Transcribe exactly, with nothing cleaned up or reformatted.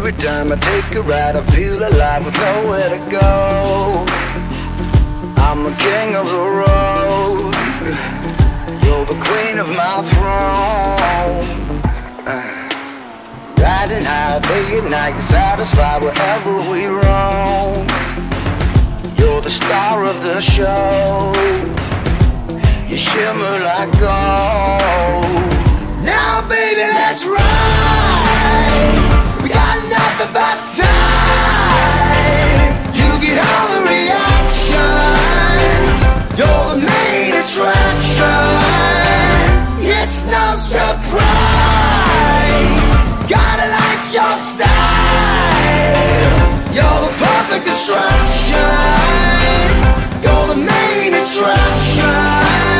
Every time I take a ride, I feel alive with nowhere to go. I'm the king of the road, you're the queen of my throne. uh, Riding high day and night, satisfied wherever we roam. You're the star of the show, you shimmer like gold. Now baby, let's ride, we got nothing but time. You get all the reaction, you're the main attraction. It's no surprise, gotta like your style. You're the perfect distraction, you're the main attraction.